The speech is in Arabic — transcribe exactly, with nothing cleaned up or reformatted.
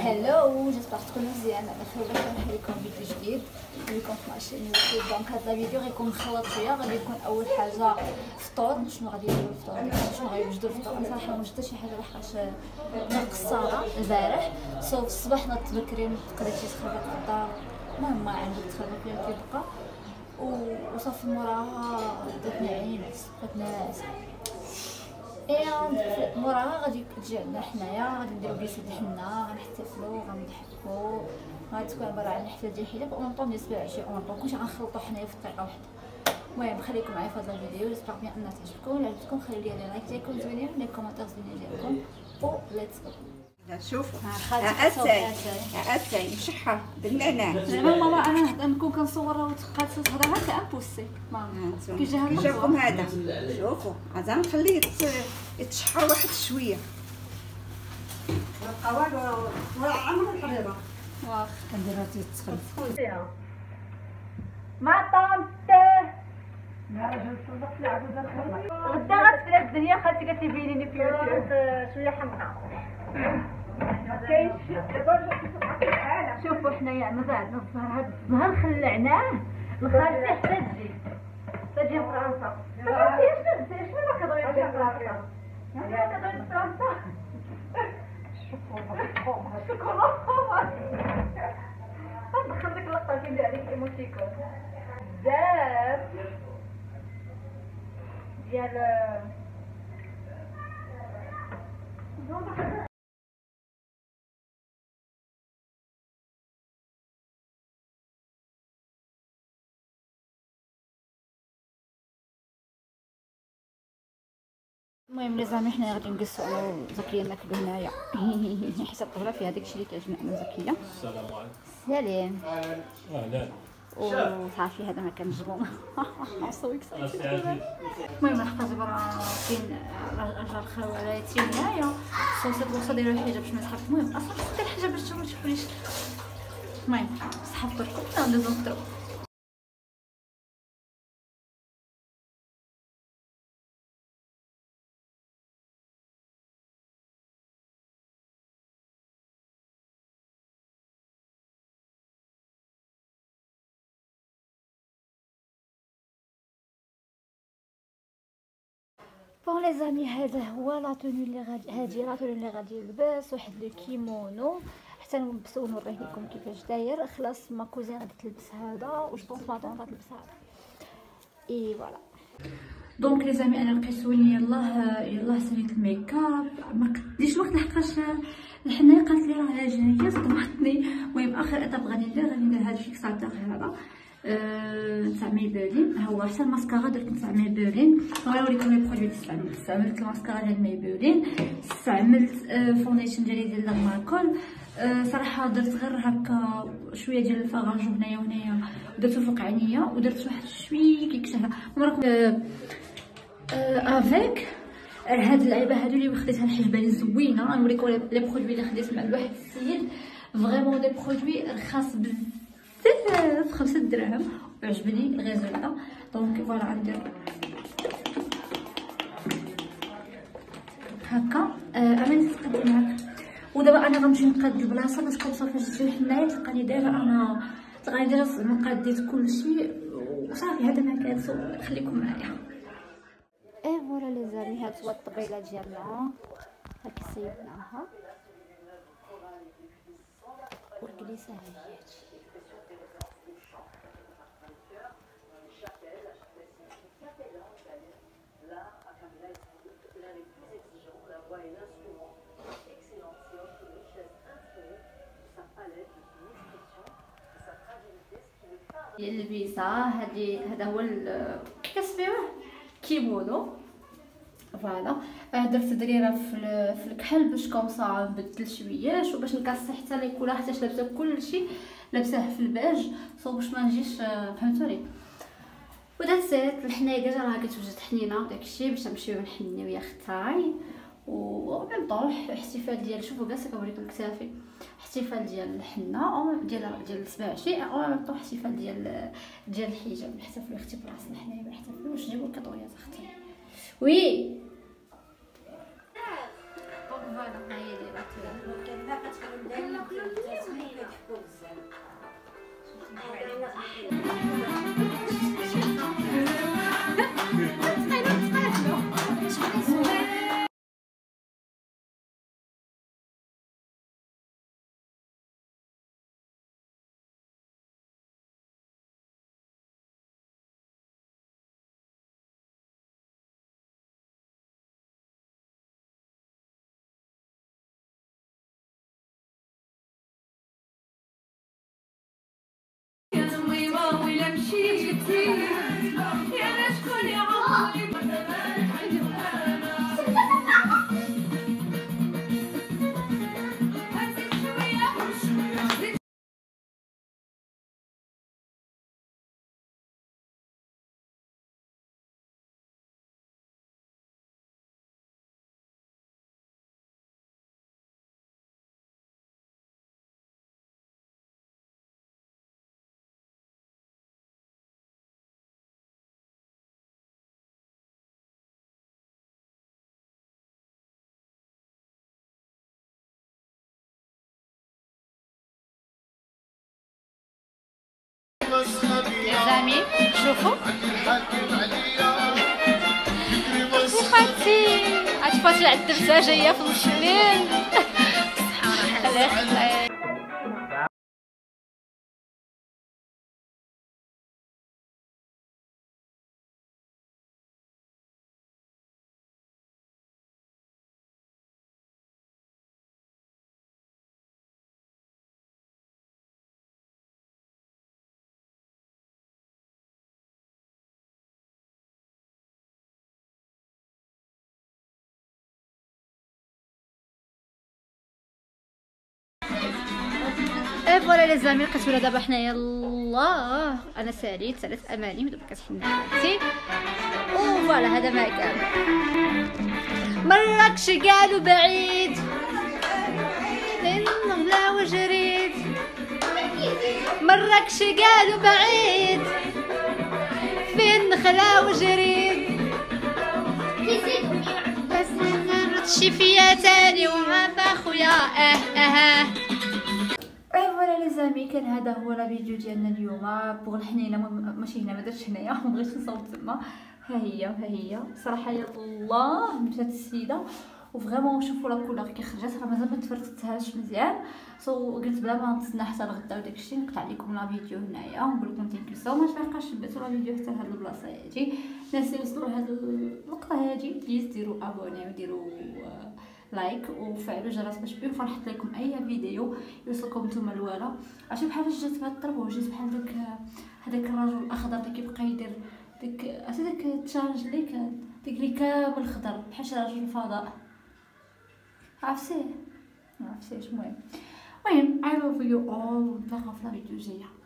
هلو، جيسبر تكونوا مزيان على خير. باش نحكي لكم فيديو جديد لكم في ماشين يوتيوب. دونك هذا الفيديو غيكون مخلط شويه. غادي يكون اول حاجه فطور. شنو غادي نديرو الفطور؟ شنو غيوجدوا الفطور؟ انا صراحه ما وجدت شي حاجه لحقاش انا قصاره البارح. سو الصباح نضت بكري قريت شي تخربيق في الدار. المهم ما عندي تخربيق اللي كيبقى وصافي. موراها درت نعيمات بقيت ناعسه. ايه موراها غادي تجي عندنا حنايا، غادي نديرو بيسيد الحنه، غنحتفلو غنضحكو. غادي تكون عباره عن حفله ديال الحجاب اون طون ديال سبع عشرين اون طون. كلشي غنخلطو حنايا في دقيقه واحده. المهم خليكم معايا في هذا الفيديو. جيسبر بيان انها تعجبكم. الا عجبتكم خليو لي لايك ديالكم زوينين لي كومونتير زوينين ديالكم و ليتس جو. شوفوا اتاي اتاي مشحر بالنعناع. زعما ماما انا نكون كنصورها وتخالص تهضر هكا امبوسي ماما كي جا هذا جاكم هذا. شوفوا هذا نخليه يتشحر واحد شويه. بقى والو ولا عمر الحريره واخ نديرها تتخلط مع طنطه. يا رجل صدق لي عبود الخير. غدا غتفلات الدنيا. خالتي قالت لي بينيني في يوتيوب شويه حمقى. شوفوا حنايا عندنا عندنا الزهر. هذا الزهر خلعناه لخالتي حتى تجي حتى تجي فرنسا. خالتي شنو شنو ما كتبغي تجي فرنسا؟ ما كتبغي فرنسا. شكرا شكرا. ندخل ديك اللقطه اللي ندير عليك ايموتيكون بزاف ديال المهم لي زعما حنا غادي نجلسوا انا وزكيه ناكلوا هنايا. حيت الطبله فيها داكشي اللي كيعجبنا انا وزكيه. السلام عليكم. سلام. اهلا. وصافي هذا ما كان مجبون. عصويك صافي. المهم لحقاش برا كاين رجال خوالاتي هنايا صوصات الوصفه دايره الحجاب باش ما تحبش. المهم اصلا دير الحجاب باش تشوفوا تشوفوا. المهم صحفتكم ندوزو نفطرو. بون لي زامي هذا هو لا توني اللي غادي هادي لا توني اللي غادي نلبس. واحد لو كيمونو حتى نلبسو ونوريه لكم كيفاش داير. خلاص ما كوزين غادي تلبس هذا واش بونس ماطون غتلبس هذا. اي فوالا. دونك لي زامي انا لقيتوني يلاه يلاه سريت الميكاب. ما قديش الوقت لحقاش الحنايه قالت لي راه جايه صدمتني. المهم اخر اطاب غادي ندير غادي ندير هذا الفيكساتور هذا تاع مايبلين. ها هو حتى الماسكارا درت تاع مايبلين. غنوريكم لي برودوي اللي استعملت. استعملت الماسكارا ديال مايبلين، استعملت فونديشن ديالي ديال لاماركول. صراحه درت غير هكا شويه ديال الفراج هنايا وهنايا ودرتو فوق عينيا ودرت واحد شويه كيكش هذا. وراكم افيك هاد اللعيبه هادو اللي خديتها الحجبه زوينه. غنوريكم لي برودوي اللي خديت مع واحد السيد. فريمون دي برودوي رخاص بزاف، خمسة دراهم وعجبني الريزولتا. دونك فوالا غندير هكا. انا نتقاد معاك. ودابا انا غنمشي نقاد البلاصه باش كنت صافي جيت للحنايه تلقاني دايره انا تلقاني دايره زعما قاديت كلشي وصافي. هذا ما كان. خليكم معايا. اي فوالا لي زامي هاد هو الطبيله ديالنا هاكي صيبناها والكليسه هي اللبسه هذه. هذا هو كتسميوه كيمونو. فوالا درت دريره في في الكحل باش كومصا نبدل شويه باش نكاسي حتى ليكولا حيتاش لابسه كلشي لابساه في الباج صوب باش ما نجيش فهمتوني. ودات سيت الحنايه ديجا راه كتوجد حنينه داكشي باش نمشيو نحنيو يا اختاي. و ميم طون احتفال ديال شوفوا كاع كنوريكم كتافي. احتفال ديال الحنه او ديال ديال سبع عشرين او ميم طون احتفال ديال ديال الحجاب. نحتفلوا اختي براسنا حنايا ما نحتفلوش. جيبوا الكاطويات اختي. وي فوالا ها هي اللي راه كان ما كتخلي دايما كيضحكوا بزاف. يا زامي شوفوا خواتي عرفتي على الدبسه جايه في نص الليل. الله يخليك. اي فوالا لي زامي لقيت ولا دابا حنايا. الله انا ساليت ساليت اماني ودابا كتحن حالتي. او فوالا هذا ما كان مراكش قالوا بعيد لا وجريد. مراكش قالوا بعيد فين نخلا وجريد. بس نردشي فيا تاني ومع خويا اه اه. اي فوالا لي زامي كان هذا هو لا فيديو ديالنا اليوم بوغ الحنينه ماشي هنا ما درتش هنايا بغيت نصوت تما. ها هي ها هي صراحه يا الله مشات السيده وفريمون شوفوا لا كولور كي خرجت راه مازال ما تفرقتهاش مزيان. سو قلت بلا ما نتسنى حتى الغدا وداكشي نقطع لكم لا فيديو هنايا ونقول لكم ثانك سو ماش. باقاش شبعتوا لا فيديو حتى لهاد البلاصه هادي. الناس اللي وصلوا لهاد النقطه هادي بليز ديروا ابوني وديروا لايك وفعلوا الجرس باش بين نحط لكم اي فيديو يوصلكم نتوما الاولى. عرفتي بحال فاش جات بهاد الطرب وجيت بحال داك هذاك الرجل الاخضر اللي كيبقى يدير داك عرفتي داك التشالنج اللي كان داك اللي كامل خضر بحال شي رجل الفضاء عرفتي ما عرفتيش. المهم المهم I love you all ونتلاقاو في لا فيديو الجايه.